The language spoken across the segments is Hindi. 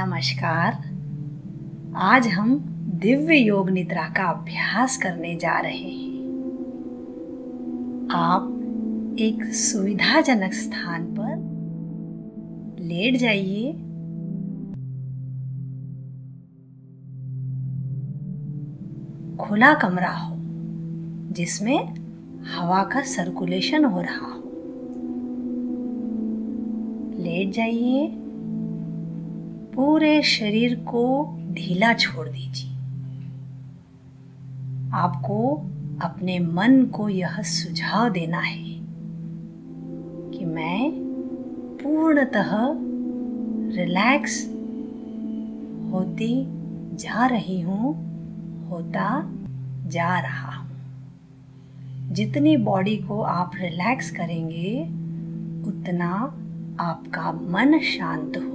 नमस्कार। आज हम दिव्य योग निद्रा का अभ्यास करने जा रहे हैं। आप एक सुविधाजनक स्थान पर लेट जाइए। खुला कमरा हो जिसमें हवा का सर्कुलेशन हो रहा हो। लेट जाइए। पूरे शरीर को ढीला छोड़ दीजिए। आपको अपने मन को यह सुझाव देना है कि मैं पूर्णतः रिलैक्स होती जा रही हूँ, होता जा रहा हूँ। जितनी बॉडी को आप रिलैक्स करेंगे उतना आपका मन शांत होगा।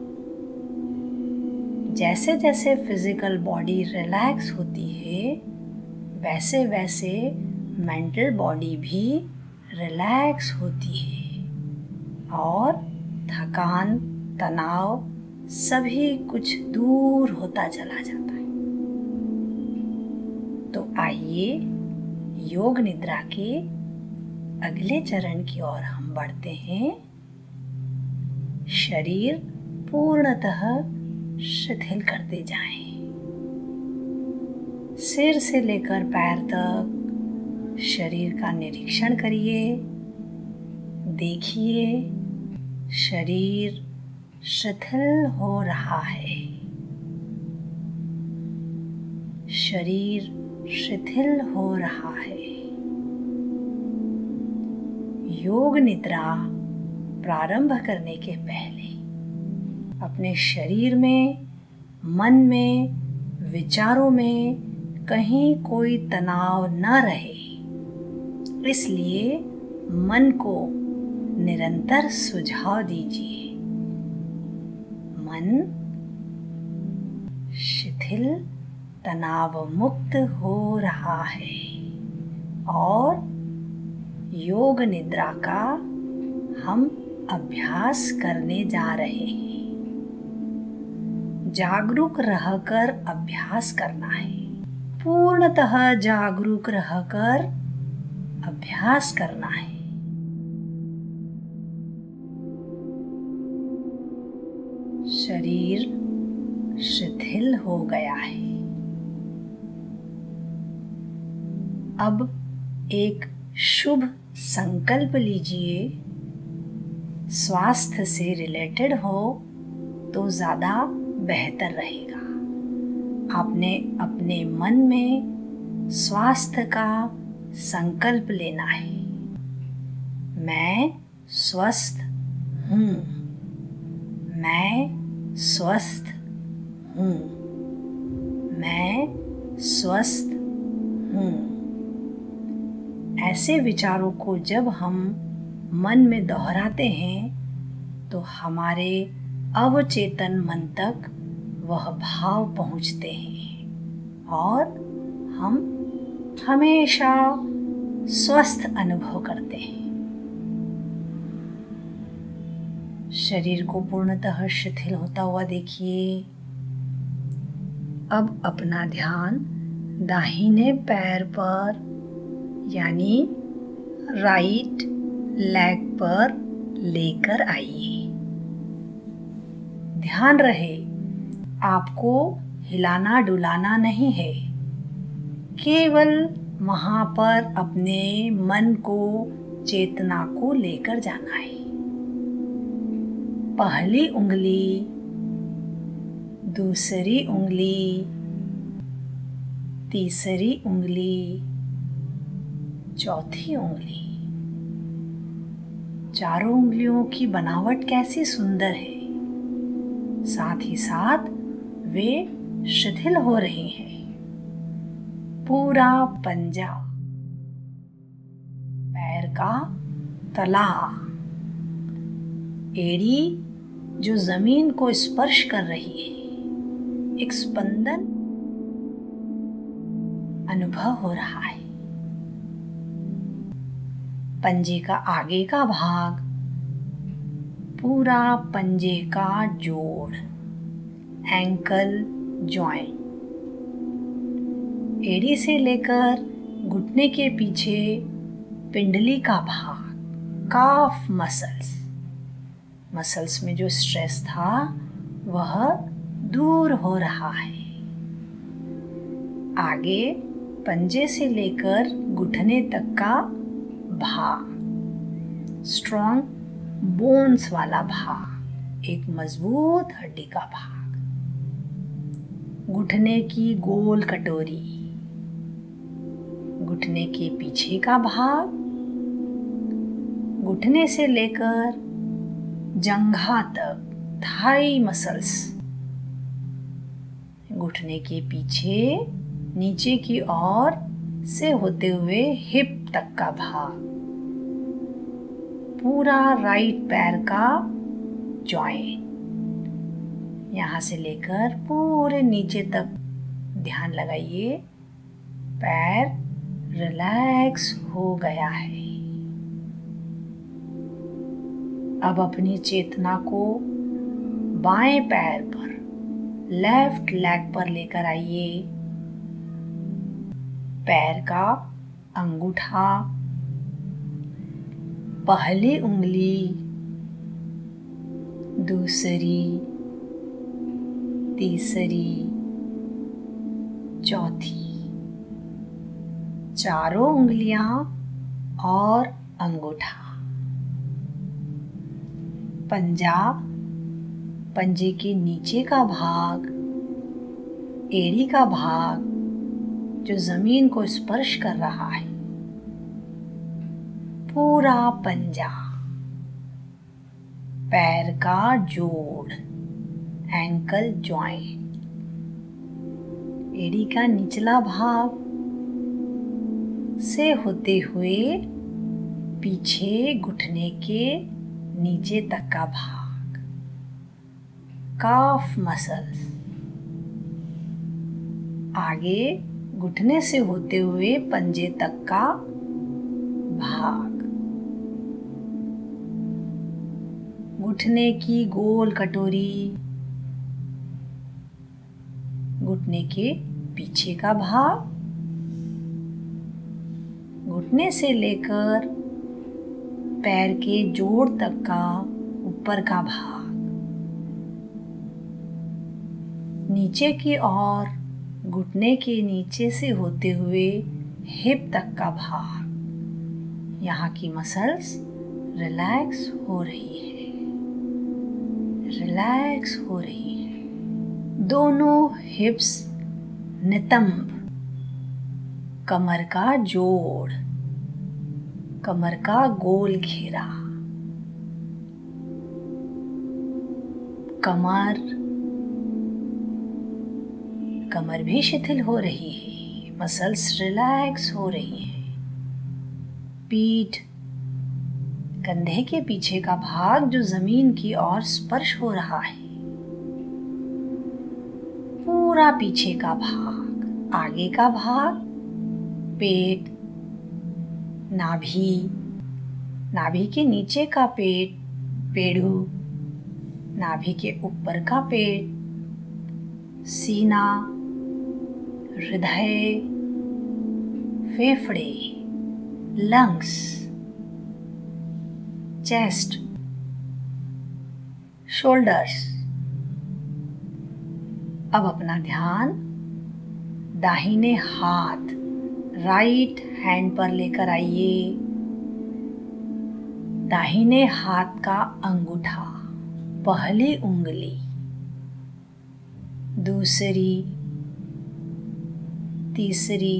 जैसे जैसे फिजिकल बॉडी रिलैक्स होती है वैसे वैसे मेंटल बॉडी भी रिलैक्स होती है और थकान, तनाव सभी कुछ दूर होता चला जाता है। तो आइए योग निद्रा के अगले चरण की ओर हम बढ़ते हैं। शरीर पूर्णतः शिथिल करते जाएं। सिर से लेकर पैर तक शरीर का निरीक्षण करिए। देखिए शरीर शिथिल हो रहा है। शरीर शिथिल हो रहा है। योग निद्रा प्रारंभ करने के पहले अपने शरीर में, मन में, विचारों में कहीं कोई तनाव न रहे, इसलिए मन को निरंतर सुझाव दीजिए। मन शिथिल, तनाव मुक्त हो रहा है और योग निद्रा का हम अभ्यास करने जा रहे हैं। जागरूक रहकर अभ्यास करना है। पूर्णतः जागरूक रहकर अभ्यास करना है। शरीर शिथिल हो गया है। अब एक शुभ संकल्प लीजिए। स्वास्थ्य से रिलेटेड हो तो ज़्यादा बेहतर रहेगा। आपने अपने मन में स्वास्थ्य का संकल्प लेना है। मैं स्वस्थ हूँ। मैं स्वस्थ हूँ। मैं स्वस्थ हूँ। ऐसे विचारों को जब हम मन में दोहराते हैं तो हमारे अवचेतन मन तक वह भाव पहुँचते हैं और हम हमेशा स्वस्थ अनुभव करते हैं। शरीर को पूर्णतः शिथिल होता हुआ देखिए। अब अपना ध्यान दाहिने पैर पर यानी राइट लेग पर लेकर आइए। ध्यान रहे आपको हिलाना डुलाना नहीं है, केवल वहाँ पर अपने मन को, चेतना को लेकर जाना है। पहली उंगली, दूसरी उंगली, तीसरी उंगली, चौथी उंगली। चारों उंगलियों की बनावट कैसी सुंदर है। साथ ही साथ वे शिथिल हो रही हैं। पूरा पंजा, पैर का तला, एड़ी जो जमीन को स्पर्श कर रही है, एक स्पंदन अनुभव हो रहा है। पंजे का आगे का भाग, पूरा पंजे का जोड़, एंकल जॉइंट। एड़ी से लेकर घुटने के पीछे पिंडली का भाग, काफ मसल्स में जो स्ट्रेस था वह दूर हो रहा है। आगे पंजे से लेकर घुटने तक का भाग, स्ट्रॉन्ग बोन्स वाला भाग, एक मजबूत हड्डी का भाग। घुटने की गोल कटोरी, घुटने के पीछे का भाग, घुटने से लेकर जंघा तक थाई मसल्स, घुटने के पीछे नीचे की ओर से होते हुए हिप तक का भाग, पूरा राइट पैर का जॉइंट, यहाँ से लेकर पूरे नीचे तक ध्यान लगाइए। पैर रिलैक्स हो गया है। अब अपनी चेतना को बाएं पैर पर, लेफ्ट लेग पर लेकर आइए। पैर का अंगूठा, पहली उंगली, दूसरी, तीसरी, चौथी, चारों उंगलियां और अंगूठा। पंजा, पंजे के नीचे का भाग, एड़ी का भाग जो जमीन को स्पर्श कर रहा है, पूरा पंजा। पैर का जोड़, एंकल जॉइंट, एड़ी का निचला भाग से होते हुए पीछे घुटने के नीचे तक का भाग, काफ मसल्स। आगे घुटने से होते हुए पंजे तक का भाग, घुटने की गोल कटोरी, घुटने के पीछे का भाग, घुटने से लेकर पैर के जोड़ तक का ऊपर का भाग, नीचे की ओर घुटने के नीचे से होते हुए हिप तक का भाग। यहाँ की मसल्स रिलैक्स हो रही है, रिलैक्स हो रही है। दोनों हिप्स नितंब, कमर का जोड़, कमर का गोल घेरा, कमर भी शिथिल हो रही है, मसल्स रिलैक्स हो रही है। पीठ, कंधे के पीछे का भाग जो जमीन की ओर स्पर्श हो रहा है, पूरा पीछे का भाग, आगे का भाग, पेट, नाभि, नाभि के नीचे का पेट, पेड़ू, नाभि के ऊपर का पेट, सीना, हृदय, फेफड़े, लंग्स, चेस्ट, शोल्डर्स। अब अपना ध्यान दाहिने हाथ, राइट हैंड पर लेकर आइए। दाहिने हाथ का अंगूठा, पहली उंगली, दूसरी, तीसरी,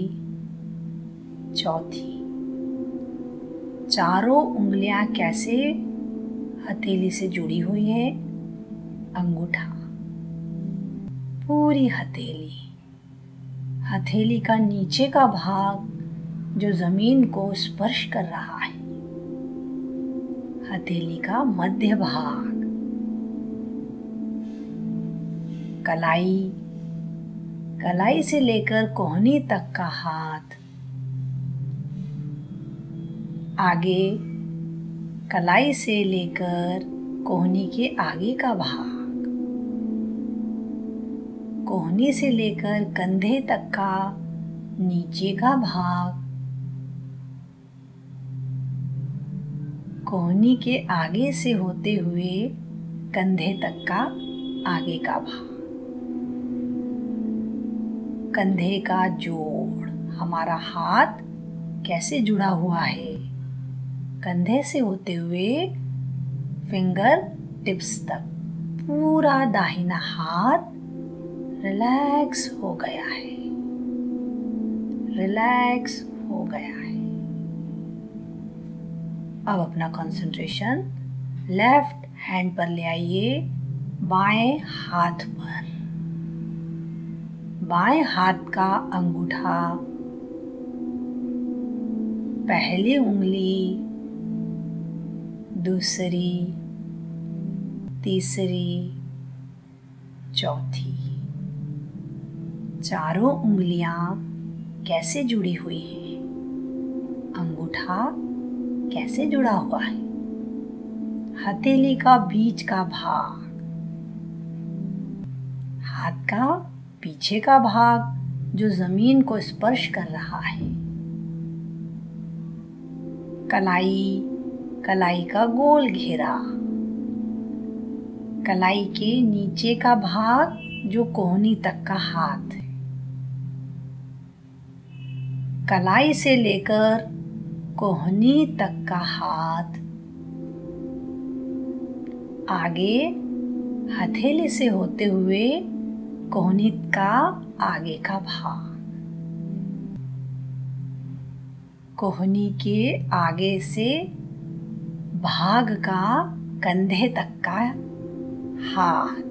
चौथी, चारों उंगलियां कैसे हथेली से जुड़ी हुई है। अंगूठा, पूरी हथेली, हथेली का नीचे का भाग जो जमीन को स्पर्श कर रहा है, हथेली का मध्य भाग, कलाई, कलाई से लेकर कोहनी तक का हाथ, आगे कलाई से लेकर कोहनी के आगे का भाग, कोहनी से लेकर कंधे तक का नीचे का भाग, कोहनी के आगे से होते हुए कंधे तक का आगे का भाग, कंधे का जोड़, हमारा हाथ कैसे जुड़ा हुआ है, कंधे से होते हुए फिंगर टिप्स तक पूरा दाहिना हाथ रिलैक्स हो गया है, रिलैक्स हो गया है। अब अपना कंसंट्रेशन लेफ्ट हैंड पर ले आइए, बाएं हाथ पर। बाएं हाथ का अंगूठा, पहली उंगली, दूसरी, तीसरी, चौथी, चारों उंगलियां कैसे जुड़ी हुई हैं? अंगूठा कैसे जुड़ा हुआ है? हथेली का बीच का भाग, हाथ का पीछे का भाग जो जमीन को स्पर्श कर रहा है, कलाई, कलाई का गोल घेरा, कलाई के नीचे का भाग जो कोहनी तक का हाथ है, कलाई से लेकर कोहनी तक का हाथ, आगे हथेली से होते हुए कोहनी का आगे का भाग, कोहनी के आगे से भाग का कंधे तक का हाथ,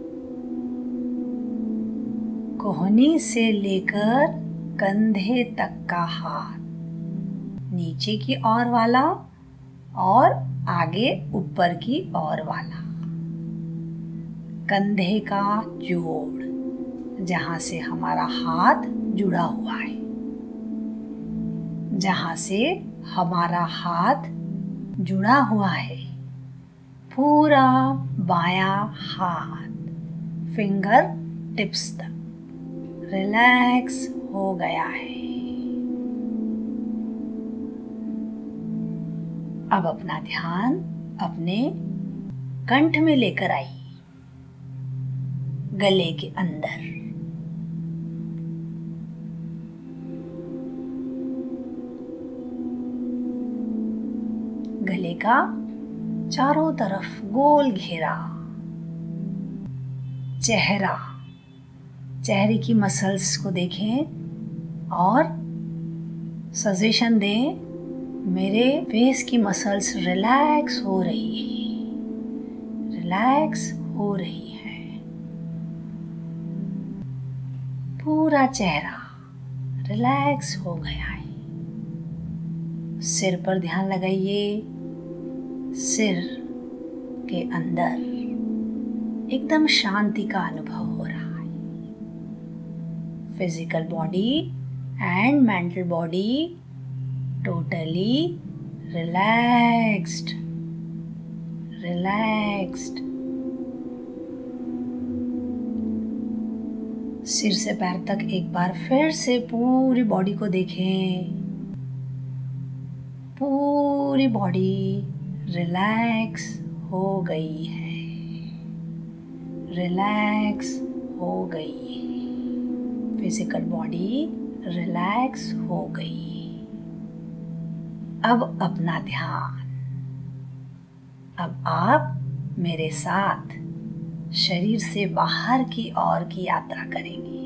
कोहनी से लेकर कंधे तक का हाथ, नीचे की ओर वाला और आगे ऊपर की ओर वाला, कंधे का जोड़ जहाँ से हमारा हाथ जुड़ा हुआ है, जहाँ से हमारा हाथ जुड़ा हुआ है, पूरा बायां हाथ फिंगर टिप्स तक रिलैक्स हो गया है। अब अपना ध्यान अपने कंठ में लेकर आइए, गले के अंदर। गले का चारों तरफ गोल घेरा, चेहरा, चेहरे की मसल्स को देखें और सजेशन दें, मेरे फेस की मसल्स रिलैक्स हो रही है, रिलैक्स हो रही है। पूरा चेहरा रिलैक्स हो गया है। सिर पर ध्यान लगाइए, सिर के अंदर एकदम शांति का अनुभव हो रहा है। Physical body and mental body totally relaxed, relaxed. सिर से पैर तक एक बार फिर से पूरी बॉडी को देखें। पूरी बॉडी रिलैक्स हो गई है, रिलैक्स हो गई है। फिजिकल बॉडी रिलैक्स हो गई। अब अपना ध्यान, अब आप मेरे साथ शरीर से बाहर की ओर की यात्रा करेंगे।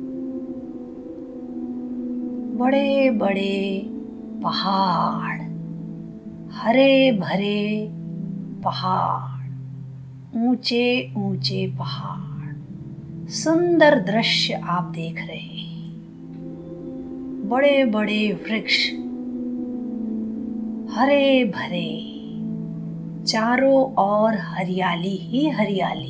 बड़े बड़े पहाड़, हरे भरे पहाड़, ऊंचे ऊंचे पहाड़, सुंदर दृश्य आप देख रहे हैं। बड़े बड़े वृक्ष, हरे भरे, चारों ओर हरियाली ही हरियाली,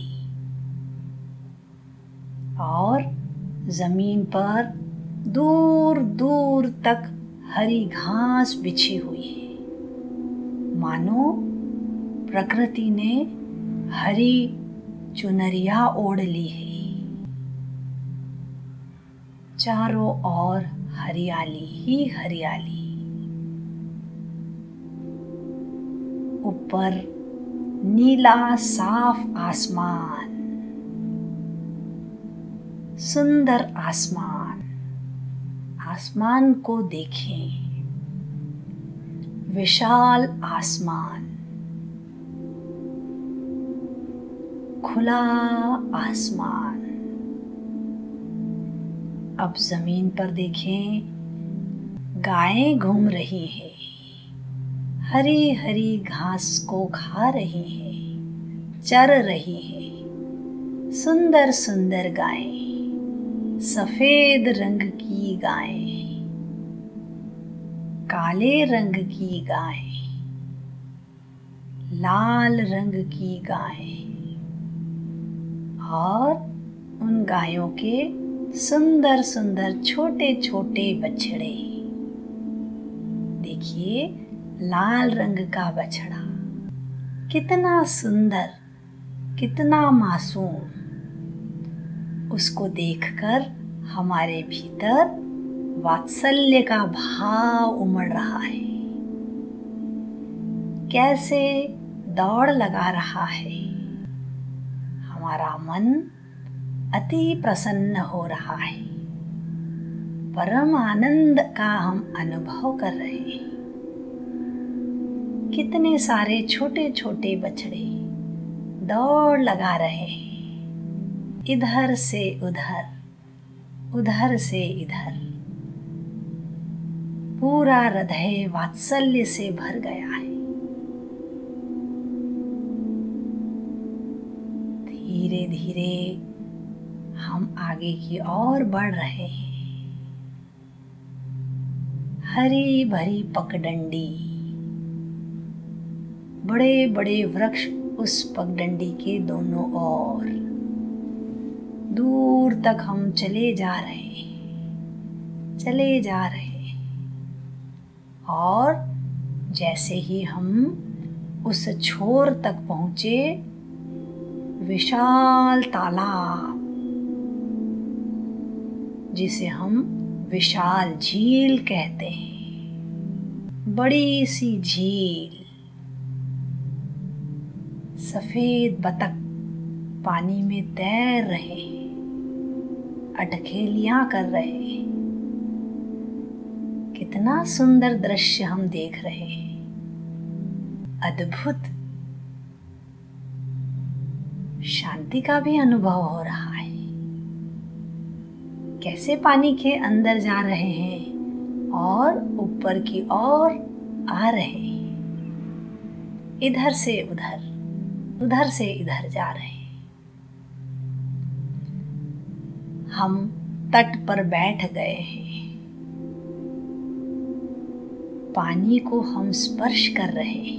और जमीन पर दूर दूर तक हरी घास बिछी हुई है, मानो प्रकृति ने हरी चुनरिया ओढ़ ली है। चारों ओर हरियाली ही हरियाली। ऊपर नीला साफ आसमान, सुंदर आसमान। आसमान को देखें, विशाल आसमान, खुला आसमान। अब जमीन पर देखें, गायें घूम रही हैं, हरी हरी घास को खा रही हैं, चर रही हैं। सुंदर सुंदर गायें, सफेद रंग की गायें, काले रंग की गायें, लाल रंग की गायें और उन गायों के सुंदर सुंदर छोटे छोटे बछड़े। देखिए, लाल रंग का बछड़ा कितना सुंदर, कितना मासूम। उसको देखकर हमारे भीतर वात्सल्य का भाव उमड़ रहा है। कैसे दौड़ लगा रहा है। हमारा मन अति प्रसन्न हो रहा है। परम आनंद का हम अनुभव कर रहे हैं। कितने सारे छोटे छोटे बछड़े दौड़ लगा रहे हैं, इधर से उधर, उधर से इधर। पूरा हृदय वात्सल्य से भर गया है। धीरे धीरे हम आगे की ओर बढ़ रहे हैं। हरी भरी पगडंडी, बड़े बड़े वृक्ष उस पगडंडी के दोनों ओर। दूर तक हम चले जा रहे हैं, चले जा रहे हैं। और जैसे ही हम उस छोर तक पहुंचे, विशाल तालाब, जिसे हम विशाल झील कहते हैं, बड़ी सी झील। सफेद बतख पानी में तैर रहे हैं, अटखेलियां कर रहे हैं। कितना सुंदर दृश्य हम देख रहे हैं। अद्भुत शांति का भी अनुभव हो रहा है। कैसे पानी के अंदर जा रहे हैं और ऊपर की ओर आ रहे हैं। इधर से उधर, उधर से इधर जा रहे हैं। हम तट पर बैठ गए हैं। पानी को हम स्पर्श कर रहे हैं।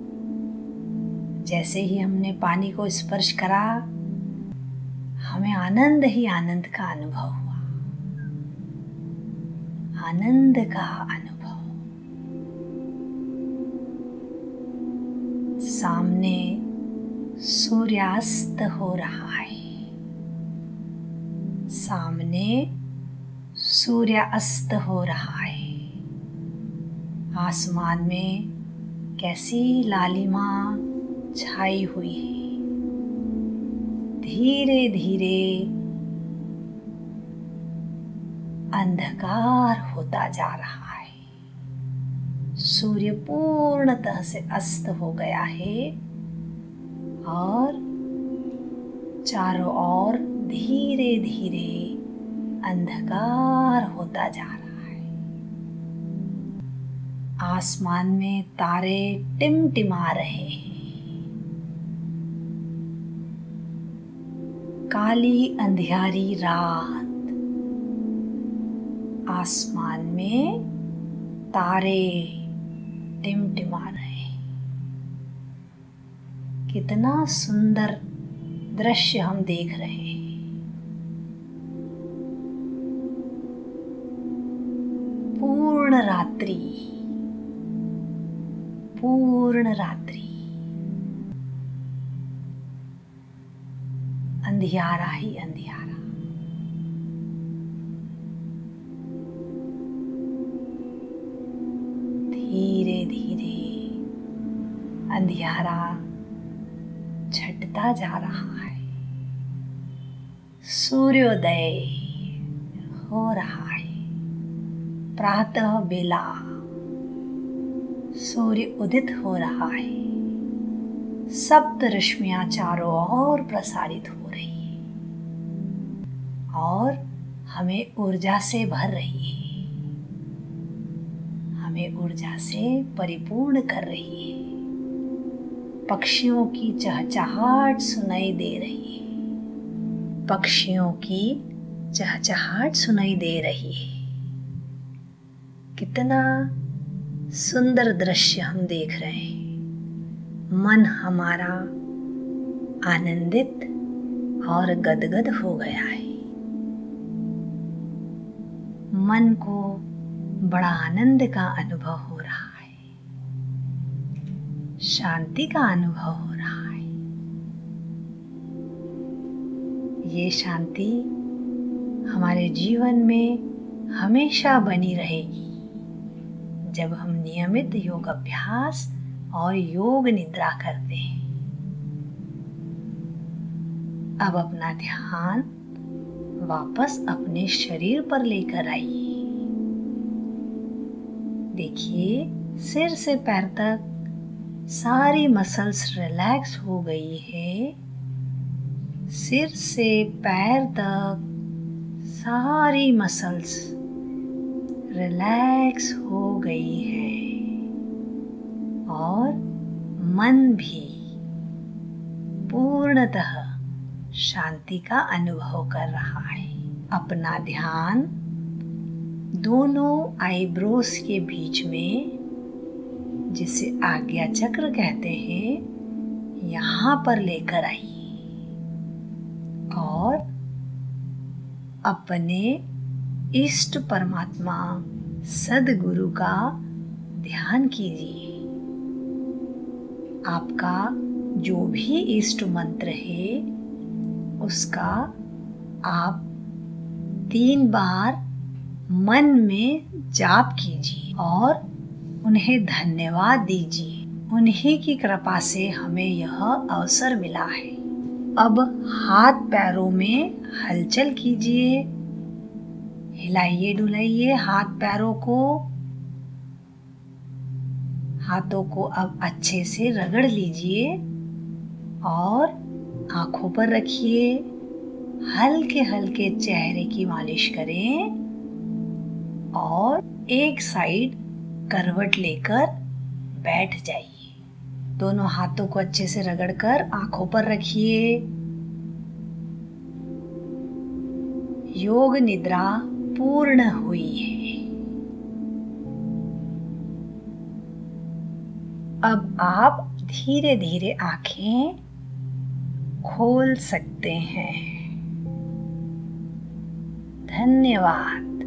जैसे ही हमने पानी को स्पर्श करा, हमें आनंद ही आनंद का अनुभव हुआ। आनंद का अनुभव। सामने सूर्यास्त हो रहा है। सामने सूर्यास्त हो रहा है। आसमान में कैसी लालिमा छाई हुई है। धीरे धीरे अंधकार होता जा रहा है। सूर्य पूर्णतः से अस्त हो गया है और चारों ओर धीरे धीरे अंधकार होता जा रहा है। आसमान में तारे टिमटिमा रहे हैं। काली अंधियारी रात, आसमान में तारे टिमटिमा रहे हैं। कितना सुंदर दृश्य हम देख रहे हैं। पूर्ण रात्रि, पूर्ण रात्रि, अंधियारा ही अंधियारा। धीरे धीरे अंधियारा छटता जा रहा है। सूर्योदय हो रहा है। प्रातः बेला सूर्य उदित हो रहा है। सप्त रश्मियां चारों ओर प्रसारित हो रही है और हमें ऊर्जा से भर रही है, हमें ऊर्जा से परिपूर्ण कर रही है। पक्षियों की चहचहाट सुनाई दे रही है। पक्षियों की चहचहाट सुनाई दे रही है। कितना सुंदर दृश्य हम देख रहे हैं। मन हमारा आनंदित और गदगद हो गया है। मन को बड़ा आनंद का अनुभव हो रहा है, शांति का अनुभव हो रहा है। ये शांति हमारे जीवन में हमेशा बनी रहेगी जब हम नियमित योग अभ्यास और योग निद्रा करते हैं। अब अपना ध्यान वापस अपने शरीर पर लेकर आइए। देखिए, सिर से पैर तक सारी मसल्स रिलैक्स हो गई है। सिर से पैर तक सारी मसल्स रिलैक्स हो गई है और मन भी पूर्णतः शांति का अनुभव कर रहा है। अपना ध्यान दोनों आईब्रोज के बीच में, जिसे आज्ञा चक्र कहते हैं, यहाँ पर लेकर आइए और अपने इष्ट परमात्मा सद्गुरु का ध्यान कीजिए। आपका जो भी इष्ट मंत्र है उसका आप 3 बार मन में जाप कीजिए और उन्हें धन्यवाद दीजिए। उन्हीं की कृपा से हमें यह अवसर मिला है। अब हाथ पैरों में हलचल कीजिए, हिलाइए डुलाइए हाथ पैरों को। हाथों को अब अच्छे से रगड़ लीजिए और आंखों पर रखिए। हल्के हल्के चेहरे की मालिश करें और एक साइड करवट लेकर बैठ जाइए। दोनों हाथों को अच्छे से रगड़कर आंखों पर रखिए। योग निद्रा पूर्ण हुई है। अब आप धीरे धीरे आंखें खोल सकते हैं। धन्यवाद।